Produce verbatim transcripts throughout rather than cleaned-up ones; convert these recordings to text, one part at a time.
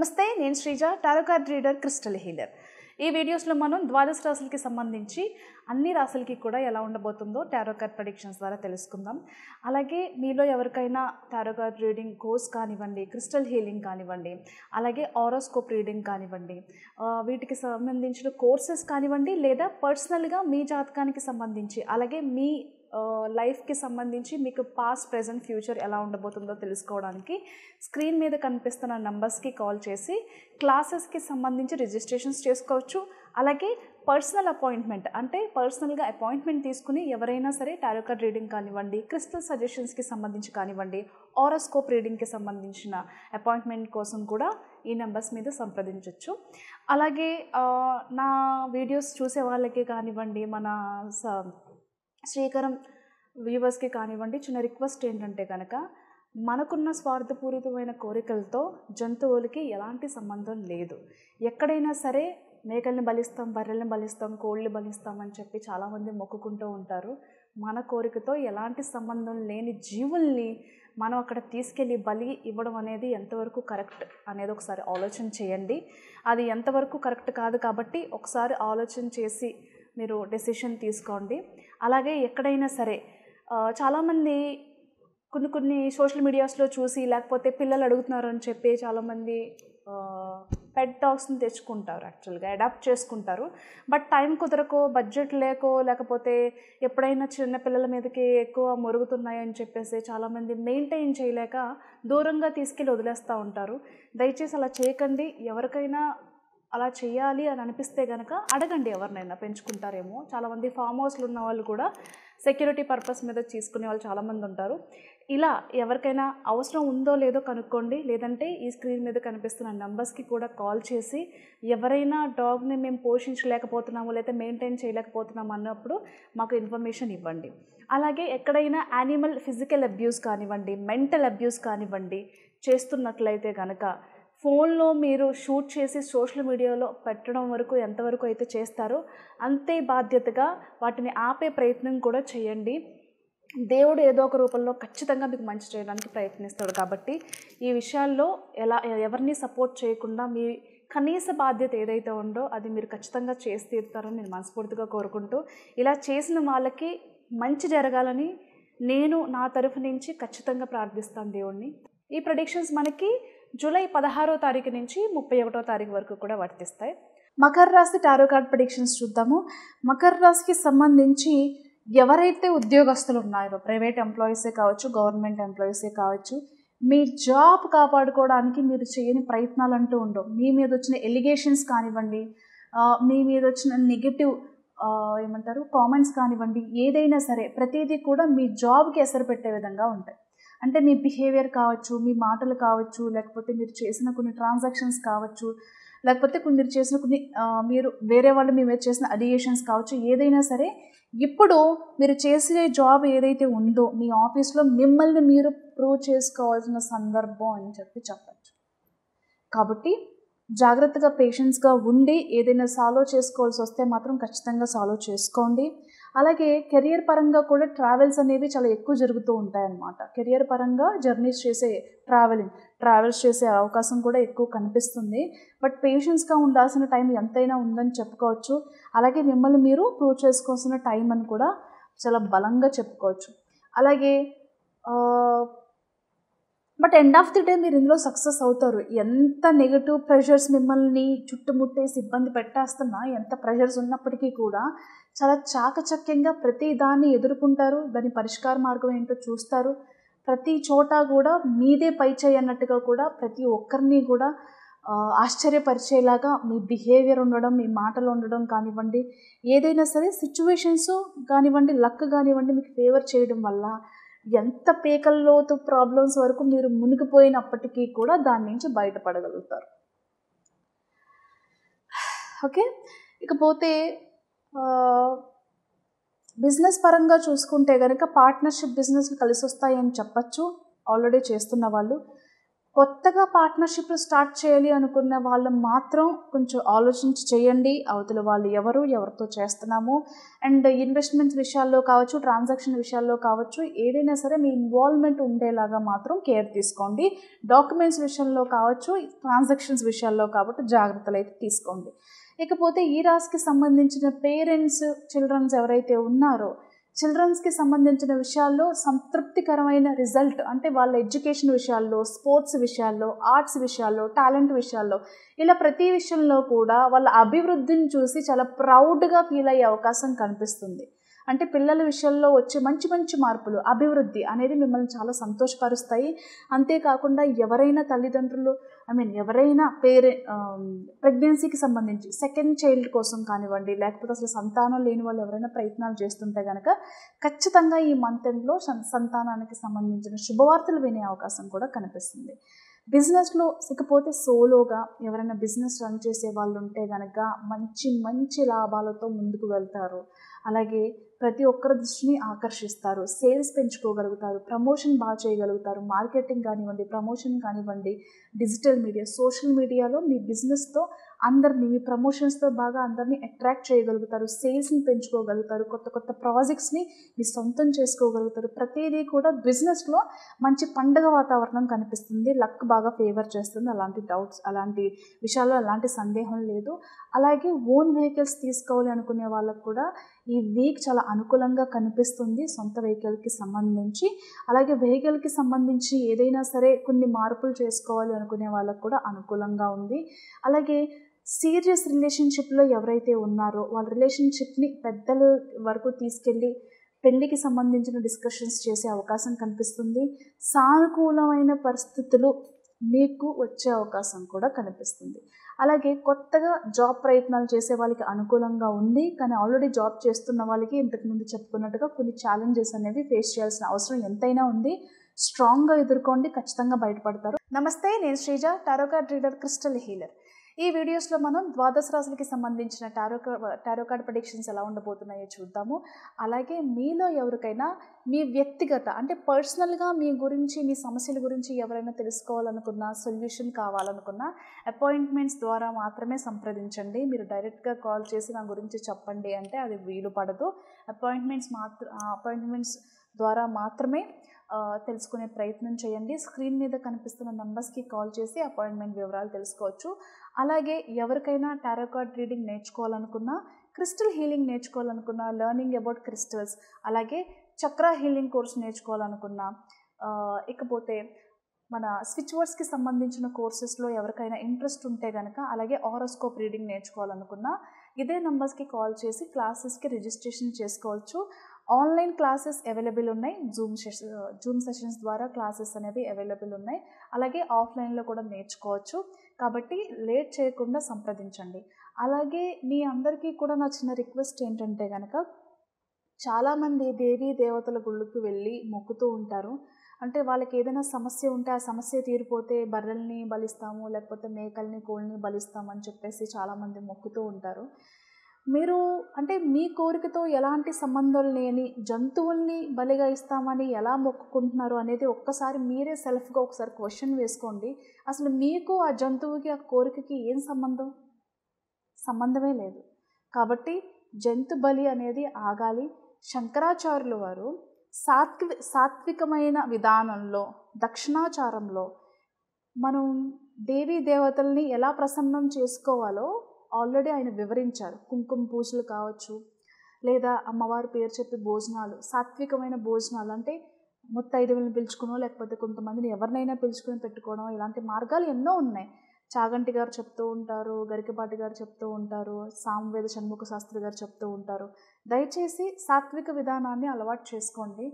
నమస్తే, నేను Sreeja, tarot card reader, crystal healer. ఈ వీడియోస్లో మనం ద్వాదశ రాశులకి సంబంధించి అన్ని రాశులకి కూడా ఎలా ఉండబోతుందో టారో కార్డ్ ప్రెడిక్షన్స్ ద్వారా తెలుసుకుందాం. అలాగే మీలో ఎవరికైనా టారో కార్డ్ రీడింగ్ కోర్స్ కానివ్వండి, క్రిస్టల్ హీలింగ్ కానివ్వండి, అలాగే ఆరోస్కోప్ రీడింగ్ కానివ్వండి, వీటికి సంబంధించిన కోర్సెస్ కానివ్వండి, లేదా పర్సనల్గా మీ జాతకానికి సంబంధించి, అలాగే మీ లైఫ్కి సంబంధించి మీకు పాస్ట్, ప్రెజెంట్, ఫ్యూచర్ ఎలా ఉండబోతుందో తెలుసుకోవడానికి స్క్రీన్ మీద కనిపిస్తున్న నంబర్స్కి కాల్ చేసి క్లాసెస్కి సంబంధించి రిజిస్ట్రేషన్స్ చేసుకోవచ్చు. అలాగే పర్సనల్ అపాయింట్మెంట్ అంటే పర్సనల్గా అపాయింట్మెంట్ తీసుకుని ఎవరైనా సరే టారో కార్డ్ రీడింగ్ కానివ్వండి, క్రిస్టల్ సజెషన్స్కి సంబంధించి కానివ్వండి, ఆరోస్కోప్ రీడింగ్కి సంబంధించిన అపాయింట్మెంట్ కోసం కూడా ఈ నెంబర్స్ మీద సంప్రదించవచ్చు. అలాగే నా వీడియోస్ చూసే వాళ్ళకి కానివ్వండి, మన శ్రీకరం వ్యూవర్స్కి కానివ్వండి, చిన్న రిక్వెస్ట్ ఏంటంటే కనుక, మనకున్న స్వార్థపూరితమైన కోరికలతో జంతువులకి ఎలాంటి సంబంధం లేదు. ఎక్కడైనా సరే మేకల్ని బలిస్తాం, బర్రెల్ని బలిస్తాం, కోళ్ళని బలిస్తాం అని చెప్పి చాలామంది మొక్కుకుంటూ ఉంటారు. మన కోరికతో ఎలాంటి సంబంధం లేని జీవుల్ని మనం అక్కడ తీసుకెళ్ళి బలి ఇవ్వడం అనేది ఎంతవరకు కరెక్ట్ అనేది ఒకసారి ఆలోచన చేయండి. అది ఎంతవరకు కరెక్ట్ కాదు కాబట్టి ఒకసారి ఆలోచన చేసి మీరు డెసిషన్ తీసుకోండి. అలాగే ఎక్కడైనా సరే చాలామంది కొన్ని కొన్ని సోషల్ మీడియాస్లో చూసి, లేకపోతే పిల్లలు అడుగుతున్నారు అని చెప్పి చాలామంది పెట్ డాగ్స్ని తెచ్చుకుంటారు, యాక్చువల్గా అడాప్ట్ చేసుకుంటారు. బట్ టైం కుదరకో, బడ్జెట్ లేకో, లేకపోతే ఎప్పుడైనా చిన్న పిల్లల మీదకి ఎక్కువ మొరుగుతున్నాయని చెప్పేసి చాలామంది మెయింటైన్ చేయలేక దూరంగా తీసుకెళ్ళి వదిలేస్తూ ఉంటారు. దయచేసి అలా చేయకండి. ఎవరికైనా అలా చేయాలి అని అనిపిస్తే కనుక అడగండి, ఎవరినైనా పెంచుకుంటారేమో. చాలామంది ఫామ్ హౌస్లు ఉన్న వాళ్ళు కూడా సెక్యూరిటీ పర్పస్ మీద తీసుకునే వాళ్ళు చాలామంది ఉంటారు. ఇలా ఎవరికైనా అవసరం ఉందో లేదో కనుక్కోండి. లేదంటే ఈ స్క్రీన్ మీద కనిపిస్తున్న నంబర్స్కి కూడా కాల్ చేసి ఎవరైనా డాగ్ని మేము పోషించలేకపోతున్నాము లేదా మెయింటైన్ చేయలేకపోతున్నాము అన్నప్పుడు మాకు ఇన్ఫర్మేషన్ ఇవ్వండి. అలాగే ఎక్కడైనా యానిమల్ ఫిజికల్ అబ్యూస్ కానివ్వండి, మెంటల్ అబ్యూస్ కానివ్వండి చేస్తున్నట్లయితే కనుక ఫోన్లో మీరు షూట్ చేసి సోషల్ మీడియాలో పెట్టడం వరకు ఎంతవరకు అయితే చేస్తారో అంతే బాధ్యతగా వాటిని ఆపే ప్రయత్నం కూడా చేయండి. దేవుడు ఏదో ఒక రూపంలో ఖచ్చితంగా మీకు మంచి చేయడానికి ప్రయత్నిస్తాడు. కాబట్టి ఈ విషయాల్లో ఎలా ఎవరిని సపోర్ట్ చేయకుండా మీ కనీస బాధ్యత ఏదైతే ఉందో అది మీరు ఖచ్చితంగా చేసి తీరుతారని నేను మనస్ఫూర్తిగా కోరుకుంటూ, ఇలా చేసిన వాళ్ళకి మంచి జరగాలని నేను నా తరఫు నుంచి ఖచ్చితంగా ప్రార్థిస్తాను దేవుణ్ణి. ఈ ప్రెడిక్షన్స్ మనకి జూలై పదహారో తారీఖు నుంచి ముప్పై ఒకటో తారీఖు వరకు కూడా వర్తిస్తాయి. మకర రాశి టారో కార్డ్ ప్రెడిక్షన్స్ చూద్దాము. మకర రాశికి సంబంధించి ఎవరైతే ఉద్యోగస్తులు ఉన్నారో, ప్రైవేట్ ఎంప్లాయీసే కావచ్చు, గవర్నమెంట్ ఎంప్లాయీసే కావచ్చు, మీ జాబ్ కాపాడుకోవడానికి మీరు చేయని ప్రయత్నాలు అంటూ ఉండవు. మీ మీద వచ్చిన ఎలిగేషన్స్ కానివ్వండి, మీ మీద వచ్చిన నెగిటివ్ ఏమంటారు కామెంట్స్ కానివ్వండి, ఏదైనా సరే ప్రతిదీ కూడా మీ జాబ్కి ఎసరు పెట్టే విధంగా ఉంటాయి. అంటే మీ బిహేవియర్ కావచ్చు, మీ మాటలు కావచ్చు, లేకపోతే మీరు చేసిన కొన్ని ట్రాన్సాక్షన్స్ కావచ్చు, లేకపోతే మీరు చేసిన కొన్ని మీరు వేరే వాళ్ళు మీ మీద చేసిన అలిగేషన్స్ కావచ్చు, ఏదైనా సరే ఇప్పుడు మీరు చేసే జాబ్ ఏదైతే ఉందో మీ ఆఫీస్లో మిమ్మల్ని మీరు ప్రూవ్ చేసుకోవాల్సిన సందర్భం అని చెప్పి చెప్పచ్చు. కాబట్టి జాగ్రత్తగా పేషెన్స్గా ఉండి ఏదైనా సాల్వ్ చేసుకోవాల్సి వస్తే మాత్రం ఖచ్చితంగా సాల్వ్ చేసుకోండి. అలాగే కెరియర్ పరంగా కూడా ట్రావెల్స్ అనేవి చాలా ఎక్కువ జరుగుతూ ఉంటాయన్నమాట. కెరియర్ పరంగా జర్నీస్ చేసే ట్రావెలింగ్ ట్రావెల్స్ చేసే అవకాశం కూడా ఎక్కువ కనిపిస్తుంది. బట్ పేషెన్స్గా ఉండాల్సిన టైం ఎంతైనా ఉందని చెప్పుకోవచ్చు. అలాగే మిమ్మల్ని మీరు ప్రూవ్ చేసుకోవాల్సిన టైం అని కూడా చాలా బలంగా చెప్పుకోవచ్చు. అలాగే but end of the day మీరు ఇందులో సక్సెస్ అవుతారు. ఎంత నెగిటివ్ ప్రెషర్స్ మిమ్మల్ని చుట్టుముట్టేసి ఇబ్బంది పెట్టేస్తున్నా, ఎంత ప్రెషర్స్ ఉన్నప్పటికీ కూడా చాలా చాకచక్యంగా ప్రతి దాన్ని ఎదుర్కొంటారు. దాని పరిష్కార మార్గం ఏంటో చూస్తారు. ప్రతి చోట కూడా మీదే పై చేయి అన్నట్టుగా కూడా ప్రతి ఒక్కరిని కూడా ఆశ్చర్యపరిచేలాగా మీ బిహేవియర్ ఉండడం, మీ మాటలు ఉండడం కానివ్వండి, ఏదైనా సరే సిచ్యువేషన్స్ కానివ్వండి, లక్ కానివ్వండి మీకు ఫేవర్ చేయడం వల్ల ఎంత పేకల్లోతు ప్రాబ్లమ్స్ వరకు మీరు మునిగిపోయినప్పటికీ కూడా దాని నుంచి బయటపడగలుగుతారు. ఓకే, ఇకపోతే బిజినెస్ పరంగా చూసుకుంటే కనుక పార్ట్నర్షిప్ బిజినెస్లు కలిసి వస్తాయని చెప్పచ్చు. ఆల్రెడీ చేస్తున్న వాళ్ళు కొత్తగా పార్ట్నర్షిప్లు స్టార్ట్ చేయాలి అనుకున్న వాళ్ళు మాత్రం కొంచెం ఆలోచించి చేయండి. అవతల వాళ్ళు ఎవరు, ఎవరితో చేస్తున్నాము, అండ్ ఇన్వెస్ట్మెంట్స్ విషయాల్లో కావచ్చు, ట్రాన్సాక్షన్ విషయాల్లో కావచ్చు, ఏదైనా సరే మీ ఇన్వాల్వ్మెంట్ ఉండేలాగా మాత్రం కేర్ తీసుకోండి. డాక్యుమెంట్స్ విషయంలో కావచ్చు, ట్రాన్సాక్షన్స్ విషయాల్లో కాబట్టి జాగ్రత్తలు అయితే తీసుకోండి. ఇకపోతే ఈ రాశికి సంబంధించిన పేరెంట్స్, చిల్డ్రన్స్ ఎవరైతే ఉన్నారో చిల్డ్రన్స్కి సంబంధించిన విషయాల్లో సంతృప్తికరమైన రిజల్ట్ అంటే వాళ్ళ ఎడ్యుకేషన్ విషయాల్లో, స్పోర్ట్స్ విషయాల్లో, ఆర్ట్స్ విషయాల్లో, టాలెంట్ విషయాల్లో ఇలా ప్రతి విషయంలో కూడా వాళ్ళ అభివృద్ధిని చూసి చాలా ప్రౌడ్గా ఫీల్ అయ్యే అవకాశం కనిపిస్తుంది. అంటే పిల్లల విషయంలో వచ్చే మంచి మంచి మార్పులు, అభివృద్ధి అనేది మిమ్మల్ని చాలా సంతోషపరుస్తాయి. అంతేకాకుండా ఎవరైనా తల్లిదండ్రులు ఐ మీన్ ఎవరైనా పేరె ప్రెగ్నెన్సీకి సంబంధించి సెకండ్ చైల్డ్ కోసం కానివ్వండి, లేకపోతే అసలు సంతానం లేని వాళ్ళు ఎవరైనా ప్రయత్నాలు చేస్తుంటే కనుక ఖచ్చితంగా ఈ మంత్ ఎండ్లో సంతానానికి సంబంధించిన శుభవార్తలు వినే అవకాశం కూడా కనిపిస్తుంది. బిజినెస్లో ఇకపోతే సోలోగా ఎవరైనా బిజినెస్ రన్ చేసే వాళ్ళు ఉంటే కనుక మంచి మంచి లాభాలతో ముందుకు వెళ్తారు. అలాగే ప్రతి ఒక్కరి దృష్టిని ఆకర్షిస్తారు, సేల్స్ పెంచుకోగలుగుతారు, ప్రమోషన్ బాగా చేయగలుగుతారు. మార్కెటింగ్ కానివ్వండి, ప్రమోషన్ కానివ్వండి, డిజిటల్ మీడియా, సోషల్ మీడియాలో మీ బిజినెస్తో అందరినీ మీ ప్రమోషన్స్తో బాగా అందరినీ అట్రాక్ట్ చేయగలుగుతారు, సేల్స్ని పెంచుకోగలుగుతారు, కొత్త కొత్త ప్రాజెక్ట్స్ని మీ సొంతం చేసుకోగలుగుతారు. ప్రతిదీ కూడా బిజినెస్లో మంచి పండగ వాతావరణం కనిపిస్తుంది. లక్ బాగా ఫేవర్ చేస్తుంది. అలాంటి డౌట్స్ అలాంటి విషయాల్లో అలాంటి సందేహం లేదు. అలాగే ఓన్ వెహికల్స్ తీసుకోవాలి అనుకునే వాళ్ళకు కూడా ఈ వీక్ చాలా అనుకూలంగా కనిపిస్తుంది సొంత వెహికల్కి సంబంధించి. అలాగే వెహికల్కి సంబంధించి ఏదైనా సరే కొన్ని మార్పులు చేసుకోవాలి అనుకునే వాళ్ళకు కూడా అనుకూలంగా ఉంది. అలాగే సీరియస్ రిలేషన్షిప్లో ఎవరైతే ఉన్నారో వాళ్ళ రిలేషన్షిప్ని పెద్దల వరకు తీసుకెళ్ళి పెళ్ళికి సంబంధించిన డిస్కషన్స్ చేసే అవకాశం కనిపిస్తుంది. సానుకూలమైన పరిస్థితులు మీకు వచ్చే అవకాశం కూడా కనిపిస్తుంది. అలాగే కొత్తగా జాబ్ ప్రయత్నాలు చేసే వాళ్ళకి అనుకూలంగా ఉంది. కానీ ఆల్రెడీ జాబ్ చేస్తున్న వాళ్ళకి ఇంతకుముందు చెప్పుకున్నట్టుగా కొన్ని ఛాలెంజెస్ అనేవి ఫేస్ చేయాల్సిన అవసరం ఎంతైనా ఉంది. స్ట్రాంగ్గా ఎదుర్కోండి, ఖచ్చితంగా బయటపడతారు. నమస్తే, నేను Sreeja, tarot card reader, crystal healer. ఈ వీడియోస్లో మనం ద్వాదశ రాశులకి సంబంధించిన టారో టారో కార్డ్ ప్రెడిక్షన్స్ ఎలా ఉండబోతున్నాయో చూద్దాము. అలాగే మీలో ఎవరికైనా మీ వ్యక్తిగత అంటే పర్సనల్గా మీ గురించి, మీ సమస్యల గురించి ఎవరైనా తెలుసుకోవాలనుకున్నా, సొల్యూషన్ కావాలనుకున్నా అపాయింట్మెంట్స్ ద్వారా మాత్రమే సంప్రదించండి. మీరు డైరెక్ట్గా కాల్ చేసి నా గురించి చెప్పండి అంటే అది వీలు పడదు. అపాయింట్మెంట్స్ మాత్ర అపాయింట్మెంట్స్ ద్వారా మాత్రమే తెలుసుకునే ప్రయత్నం చేయండి. స్క్రీన్ మీద కనిపిస్తున్న నెంబర్స్కి కాల్ చేసి అపాయింట్మెంట్ వివరాలు తెలుసుకోవచ్చు. అలాగే ఎవరికైనా టారో కార్డ్ రీడింగ్ నేర్చుకోవాలనుకున్నా, క్రిస్టల్ హీలింగ్ నేర్చుకోవాలనుకున్నా, లెర్నింగ్ అబౌట్ క్రిస్టల్స్, అలాగే చక్ర హీలింగ్ కోర్స్ నేర్చుకోవాలనుకున్నా, ఇకపోతే మన స్విచ్ వర్డ్స్కి సంబంధించిన కోర్సెస్లో ఎవరికైనా ఇంట్రెస్ట్ ఉంటే కనుక, అలాగే ఆరోస్కోప్ రీడింగ్ నేర్చుకోవాలనుకున్నా ఇదే నెంబర్స్కి కాల్ చేసి క్లాసెస్కి రిజిస్ట్రేషన్ చేసుకోవచ్చు. ఆన్లైన్ క్లాసెస్ అవైలబుల్ ఉన్నాయి. జూమ్ సెషన్ జూమ్ సెషన్స్ ద్వారా క్లాసెస్ అనేవి అవైలబుల్ ఉన్నాయి. అలాగే ఆఫ్లైన్లో కూడా నేర్చుకోవచ్చు. కాబట్టి లేట్ చేయకుండా సంప్రదించండి. అలాగే మీ అందరికీ కూడా నా చిన్న రిక్వెస్ట్ ఏంటంటే కనుక, చాలామంది దేవీ దేవతల గుళ్ళకు వెళ్ళి మొక్కుతూ ఉంటారు. అంటే వాళ్ళకి ఏదైనా సమస్య ఉంటే ఆ సమస్య తీరిపోతే బర్రెల్ని బలిస్తాము, లేకపోతే మేకల్ని, కోళ్ళని బలిస్తామని చెప్పేసి చాలామంది మొక్కుతూ ఉంటారు. మీరు అంటే మీ కోరికతో ఎలాంటి సంబంధం లేని జంతువుల్ని బలిగా ఇస్తామని ఎలా మొక్కుకుంటున్నారు అనేది ఒక్కసారి మీరే సెల్ఫ్గా ఒకసారి క్వశ్చన్ వేసుకోండి. అసలు మీకు ఆ జంతువుకి, ఆ కోరికకి ఏం సంబంధం? సంబంధమే లేదు. కాబట్టి జంతు బలి అనేది ఆగాలి. శంకరాచార్యుల వారు సాత్వి సాత్వికమైన విధానంలో, దక్షిణాచారంలో మనం దేవీ దేవతల్ని ఎలా ప్రసన్నం చేసుకోవాలో ఆల్రెడీ ఆయన వివరించారు. కుంకుమ పూజలు కావచ్చు, లేదా అమ్మవారి పేరు చెప్పి భోజనాలు, సాత్వికమైన భోజనాలు అంటే ముత్తైదువులను పిలుచుకునో, లేకపోతే కొంతమందిని ఎవరినైనా పిలుచుకొని పెట్టుకోవడం, ఇలాంటి మార్గాలు ఎన్నో ఉన్నాయి. చాగంటి గారు చెప్తూ ఉంటారు, గరికపాటి గారు చెప్తూ ఉంటారు, సామవేద షణ్ముఖ శాస్త్రి గారు చెప్తూ ఉంటారు. దయచేసి సాత్విక విధానాన్ని అలవాటు చేసుకోండి.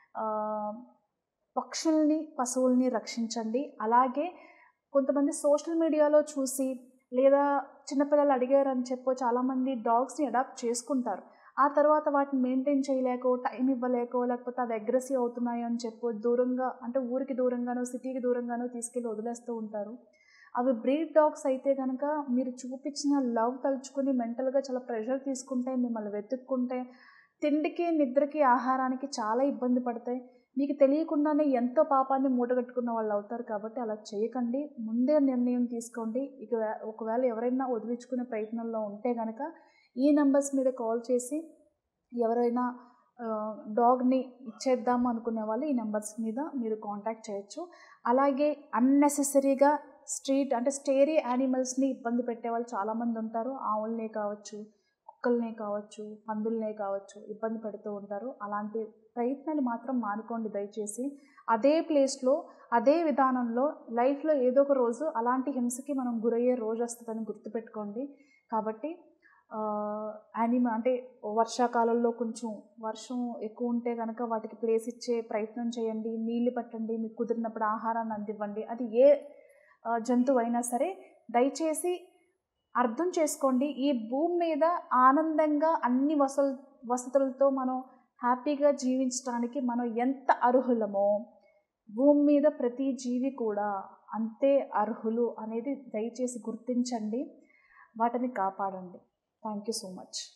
పక్షుల్ని, పశువుల్ని రక్షించండి. అలాగే కొంతమంది సోషల్ మీడియాలో చూసి, లేదా చిన్నపిల్లలు అడిగారని చెప్పో చాలామంది డాగ్స్ని అడాప్ట్ చేసుకుంటారు. ఆ తర్వాత వాటిని మెయింటైన్ చేయలేకో, టైం ఇవ్వలేకో, లేకపోతే అవి అగ్రెసివ్ అవుతున్నాయి అని చెప్పో దూరంగా అంటే ఊరికి దూరంగానో, సిటీకి దూరంగానో తీసుకెళ్ళి వదిలేస్తూ ఉంటారు. అవి బ్రీడ్ డాగ్స్ అయితే కనుక మీరు చూపించిన లవ్ తలుచుకుని మెంటల్గా చాలా ప్రెషర్ తీసుకుంటే, మిమ్మల్ని వెతుక్కుంటే, తిండికి, నిద్రకి, ఆహారానికి చాలా ఇబ్బంది పడతాయి. మీకు తెలియకుండానే ఎంతో పాపాన్ని మూటగట్టుకున్న వాళ్ళు అవుతారు. కాబట్టి అలా చేయకండి. ముందే నిర్ణయం తీసుకోండి. ఇక ఒకవేళ ఎవరైనా వదిలించుకునే ప్రయత్నంలో ఉంటే గనక ఈ నంబర్స్ మీద కాల్ చేసి ఎవరైనా డాగ్ని ఇచ్చేద్దాము అనుకునే వాళ్ళు ఈ నెంబర్స్ మీద మీరు కాంటాక్ట్ చేయొచ్చు. అలాగే అన్నెసెసరీగా స్ట్రీట్ అంటే స్టేరీ యానిమల్స్ని ఇబ్బంది పెట్టే వాళ్ళు చాలామంది ఉంటారు. ఆవులనే కావచ్చు, కుక్కల్నే కావచ్చు, పందులనే కావచ్చు ఇబ్బంది పెడుతూ ఉంటారు. అలాంటి ప్రయత్నాలు మాత్రం మానుకోండి దయచేసి. అదే ప్లేస్లో అదే విధానంలో లైఫ్లో ఏదో ఒక రోజు అలాంటి హింసకి మనం గురయ్యే రోజు వస్తుందని గుర్తుపెట్టుకోండి. కాబట్టి యానిమ అంటే వర్షాకాలంలో కొంచెం వర్షం ఎక్కువ ఉంటే కనుక వాటికి ప్లేస్ ఇచ్చే ప్రయత్నం చేయండి. నీళ్ళు పట్టండి, మీకు కుదిరినప్పుడు ఆహారాన్ని అందివ్వండి. అది ఏ జంతువు అయినా సరే దయచేసి అర్థం చేసుకోండి. ఈ భూమి మీద ఆనందంగా అన్ని వసలు వసతులతో మనం హ్యాపీగా జీవించడానికి మనం ఎంత అర్హులమో భూమి మీద ప్రతి జీవి కూడా అంతే అర్హులు అనేది దయచేసి గుర్తించండి. వాటిని కాపాడండి. Thank you so much.